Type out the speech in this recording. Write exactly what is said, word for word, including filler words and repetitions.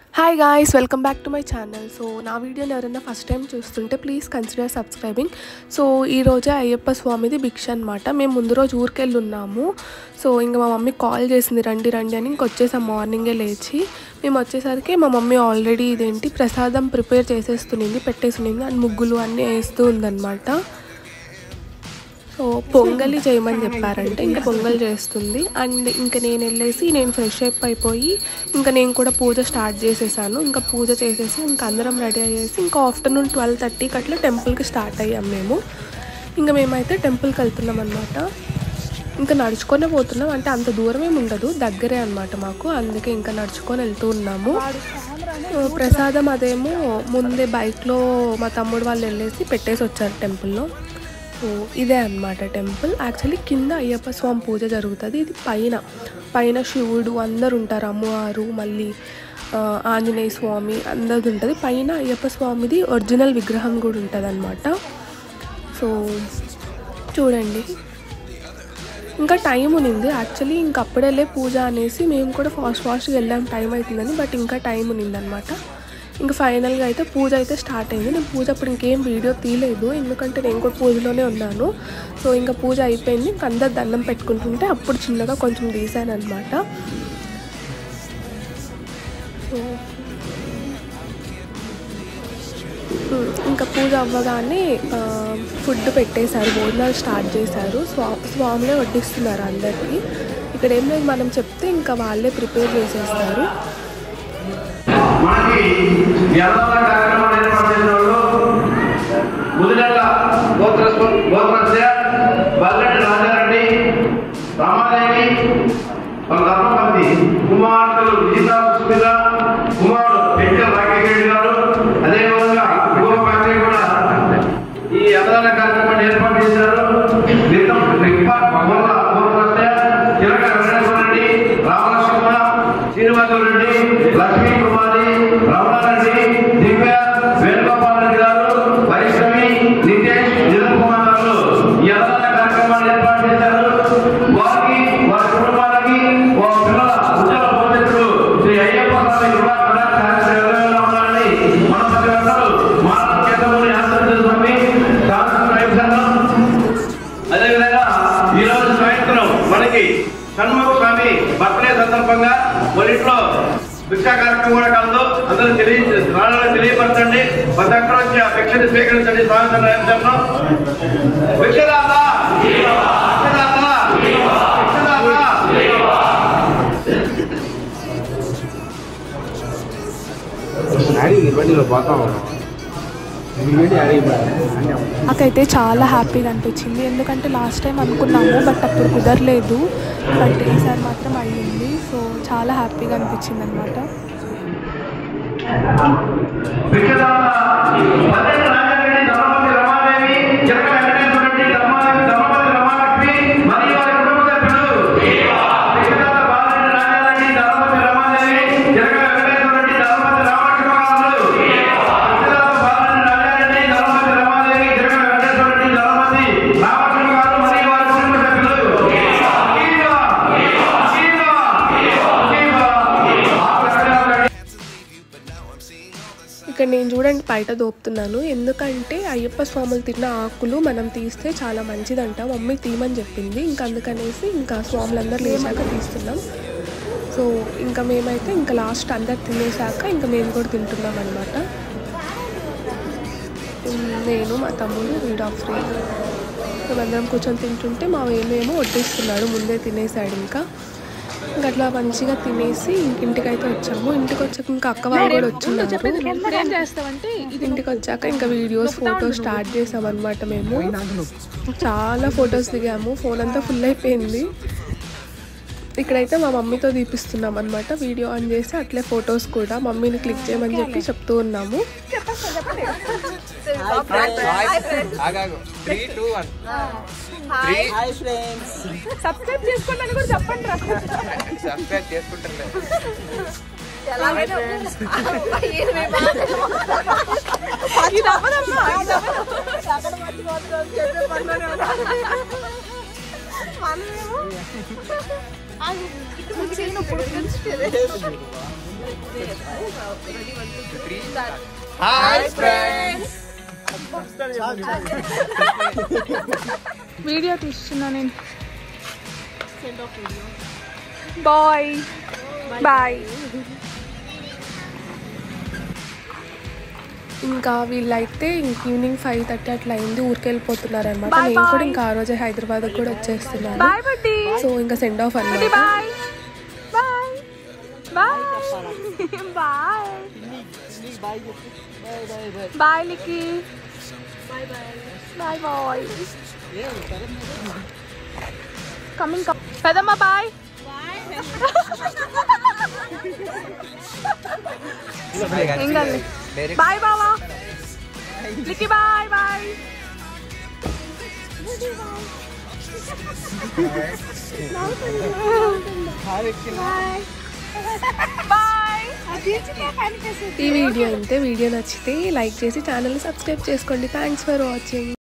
Hi guys, welcome back to my channel. So na video ni evarana first time chustunte please consider subscribing. So ee roja Ayyappa Swamidi Bhiksha annamata. Mem mundu roju urkelli unnamu. So inga ma mummy call chesindi randi randi ani inga vachesam morning e lechi mem vachesariki ma mummy already identi prasadam prepare chesestunindi pettesunindi and muggulu anni vestu undannamata. So పొంగలి చేయమని చెప్పారంటే ఇంకా పొంగల్ చేస్తుంది. And ఇంకా నేను వెళ్ళేసి నేను fresh up అయిపోయి ఇంకా నేను కూడా పూజ స్టార్ట్ చేసేసాను. ఇంకా పూజ చేసేసి ఇంకా అందరం రెడీ అయ్యేసి ఇంకా ఆఫ్టర్నూన్ ట్వెల్వ్ థర్టీకి అట్లా టెంపుల్కి స్టార్ట్ అయ్యాం మేము. ఇంకా మేమైతే టెంపుల్కి వెళ్తున్నాం అనమాట. ఇంకా నడుచుకొనే పోతున్నాం, అంటే అంత దూరం ఏమి ఉండదు, దగ్గరే అనమాట మాకు. అందుకే ఇంకా నడుచుకొని వెళ్తూ ఉన్నాము. ప్రసాదం అదేమో ముందే బైక్లో మా తమ్ముడు వాళ్ళు వెళ్ళేసి పెట్టేసి వచ్చారు టెంపుల్లో. సో ఇదే అన్నమాట టెంపుల్. యాక్చువల్లీ కింద అయ్యప్ప స్వామి పూజ జరుగుతుంది. ఇది పైన పైన శివుడు అందరు ఉంటారు, అమ్మవారు, మళ్ళీ ఆంజనేయ స్వామి అందరిది ఉంటుంది. పైన అయ్యప్ప స్వామిది ఒరిజినల్ విగ్రహం కూడా ఉంటుంది అన్నమాట. సో చూడండి, ఇంకా టైం ఉన్నింది యాక్చువల్లీ. ఇంకా అప్పుడేలే పూజ అనేసి మేము కూడా ఫాస్ట్ ఫాస్ట్గా వెళ్ళాం, టైం అవుతుందని. బట్ ఇంకా టైం ఉన్నింది అనమాట. ఇంకా ఫైనల్గా అయితే పూజ అయితే స్టార్ట్ అయింది. నేను పూజ అప్పుడు ఇంకేం వీడియో తీయలేదు, ఎందుకంటే నేను కూడా పూజలోనే ఉన్నాను. సో ఇంకా పూజ అయిపోయింది. ఇంక అందరు దండం పెట్టుకుంటుంటే అప్పుడు చిన్నగా కొంచెం తీసాను అనమాట. సో ఇంకా పూజ అవ్వగానే ఫుడ్ పెట్టేశారు, భోజనాలు స్టార్ట్ చేశారు. స్వా స్వామినే వడ్డిస్తున్నారు అందరికీ. ఇక్కడ ఏం లేదు, మనం చెప్తే ఇంకా వాళ్ళే ప్రిపేర్ చేసేస్తారు. మనకి ఎల్లవ కార్యక్రమాలు ఏర్పాటు చేసిన వాళ్ళు ముదినెల్ల గోత్ర గోత్రస్య బల్లెటి రాజారెడ్డి, రామాదేవి, వాళ్ళ ధర్మపతి కుమార్తెలు విజిత సుమిత, కుమారుడు వెంకట రాకేష్ గారు, అదేవిధంగా యువ ఫ్యాక్టరీ కూడా ఈ అన్నదాన కార్యక్రమాన్ని ఏర్పాటు చేశారు. గోత్రస్య చిలక వెంకటేశ్వర రెడ్డి, రామలక్ష్మణ, శ్రీనివాసరెడ్డి, లక్ష్మీ కుమారి, రమణారెడ్డి, దివ్య, వేణుగోపాల్ రెడ్డి గారు, వైష్ణవి, నితేష్, నిరుల్ కుమార్ గారు ఈ అన్నదాన కార్యక్రమాన్ని ఏర్పాటు చేశారు. వారికి వారి కుటుంబాలకి పిల్లల ఉజ్వల భవిష్యత్తు శ్రీ అయ్యప్ప స్వామి కృపా కటాక్షాలు ఉండాలని మన ప్రతి ఒక్కరు మానవ చేతమని ఆశిస్తున్నామి. అదేవిధంగా ఈరోజు సాయంత్రం మనకి షణ్ముఖ స్వామి బర్త్డే సందర్భంగా మన ఇంట్లో భిక్షా కార్యక్రమం కూడా కలదు. అందరూ తెలియ రాళ్ళని తెలియపరచండి. ప్రతి ఒక్కరు వచ్చి ఆ భిక్షని స్వీకరించండి. స్వాగతం రాయించాను. భిక్షదాత భిక్షదాత నాకైతే చాలా హ్యాపీగా అనిపించింది, ఎందుకంటే లాస్ట్ టైం అనుకున్నాము బట్ అప్పుడు కుదరలేదు. బట్ ఈసారి మాత్రం అయ్యింది. సో చాలా హ్యాపీగా అనిపించింది అనమాట. ఇక్కడ నేను చూడండి బయట దోపుతున్నాను, ఎందుకంటే అయ్యప్ప స్వాములు తిన్న ఆకులు మనం తీస్తే చాలా మంచిదంట. మమ్మీ తీయమని చెప్పింది. ఇంకా అందుకనేసి ఇంకా స్వాములందరూ లేచాక తీస్తున్నాం. సో ఇంకా మేమైతే ఇంకా లాస్ట్ అందరు తినేసాక ఇంకా మేము కూడా తింటున్నాం అనమాట. నేను మా తమ్ముడు వీడ్ ఆఫ్ ఫ్రీ మేమందరం కూర్చొని తింటుంటే మా ఏమేమో వడ్డిస్తున్నాడు, ముందే తినేసాడు. ఇంకా ఇంకా అట్లా మంచిగా తినేసి ఇంటికైతే వచ్చాము. ఇంటికి వచ్చాక ఇంకా అక్క వాళ్ళు కూడా వచ్చిన్నారు. ఇంటికి వచ్చాక ఇంకా వీడియోస్ ఫొటోస్ స్టార్ట్ చేసాం అనమాట. మేము చాలా ఫొటోస్ దిగాము, ఫోన్ అంతా ఫుల్ అయిపోయింది. ఇక్కడైతే మా మమ్మీతో తీపిస్తున్నాం అనమాట. వీడియో ఆన్ చేసి అట్లే ఫొటోస్ కూడా మమ్మీని క్లిక్ చేయమని చెప్పి చెప్తూ ఉన్నాము. సబ్స్క్రైబ్ చేసుకోండి కూడా చెప్పండి. సబ్స్క్రైబ్ చేసుకుంటారు. మనమేమో హాయ్ ఫ్రెండ్స్. వీడియో తీస్తున్నా నేను. Bye bye. ఇంకా వీళ్ళైతే ఇంక ఈవినింగ్ ఫైవ్ థర్టీ అట్లా అయింది, ఊరికి వెళ్ళిపోతున్నారు అనమాట. నేను కూడా ఇంకా ఆ రోజే హైదరాబాద్ కూడా వచ్చేస్తున్నాను. సో ఇంకా సెండ్ ఆఫ్ అన్నమాట. Bye bye bye bye bye లికి. Bye bye bye. Coming come పెదమ్మ. బాయ్ ఏం కాదు. బాయ్ బావా లికి. Bye bye. బాయ్. ఈ వీడియో అంతే. వీడియో నచ్చితే లైక్ చేసి ఛానల్ని సబ్స్క్రైబ్ చేసుకోండి. Thanks for watching.